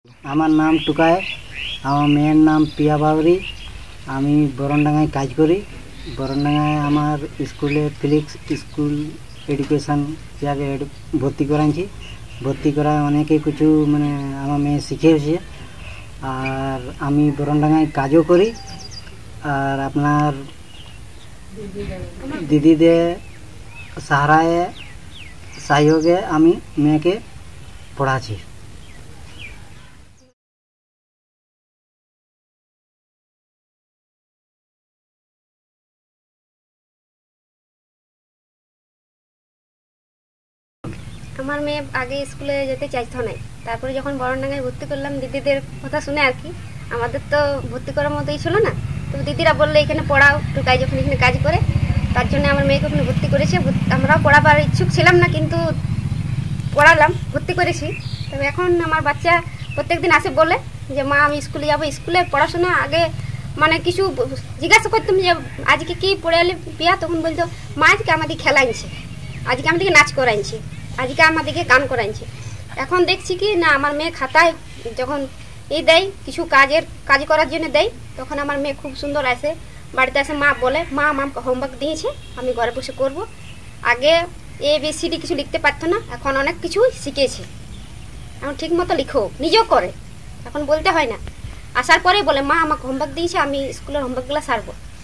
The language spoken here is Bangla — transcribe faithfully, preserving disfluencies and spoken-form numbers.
আমার নাম টুকায়, আমার মেয়ের নাম পিয়া বাউরি। আমি বরণডাঙ্গায় কাজ করি। বরণডাঙ্গায় আমার স্কুলে ফিলিক্স স্কুল এডুকেশন যাকে ভর্তি করাইছি। ভর্তি করায় অনেকে কিছু মানে আমার মেয়ে শিখেছে। আর আমি বরণডাঙ্গায় কাজও করি। আর আপনার দিদিদের সাহারায় সহযোগে আমি মেয়েকে পড়াচ্ছি। আমার মেয়ে আগে স্কুলে যেতে চাইতো না, তারপরে যখন বরণডাঙ্গায় ভর্তি করলাম দিদিদের কথা শুনে আর কি, আমাদের তো ভর্তি করার মতোই ছিল না, তো দিদিরা বললে এখানে পড়াও, টুকাই যখন এখানে কাজ করে, তার জন্য আমার মেয়েকে ওখানে ভর্তি করেছে। আমরাও পড়াবার ইচ্ছুক ছিলাম না, কিন্তু পড়ালাম, ভর্তি করেছি। তবে এখন আমার বাচ্চা প্রত্যেকদিন আসে বলে যে মা আমি স্কুলে যাবো। স্কুলে পড়াশোনা আগে মানে কিছু জিজ্ঞাসা করতাম যে আজকে কি পড়ে এলি পিয়া, তখন বলতো মা আজকে আমাদের খেলাইছে, আজকে আমাদেরকে নাচ করাইছে, আজকে আমাদেরকে গান করাইছে। এখন দেখছি কি না, আমার মেয়ে খাতায় যখন এই দেয় কিছু কাজের কাজ করার জন্য দেয়, তখন আমার মেয়ে খুব সুন্দর আসে, বাড়িতে আসে মা বলে মা আমার হোমওয়ার্ক দিয়েছে, আমি ঘরে বসে করব। আগে এ বি সি ডি কিছু লিখতে পারতো না, এখন অনেক কিছু শিখেছে, এখন ঠিক মতো লিখো, নিজেও করে, এখন বলতে হয় না। আসার পরেই বলে মা আমাকে হোমওয়ার্ক দিয়েছে, আমি স্কুলের হোমওয়ার্কগুলো সারবো।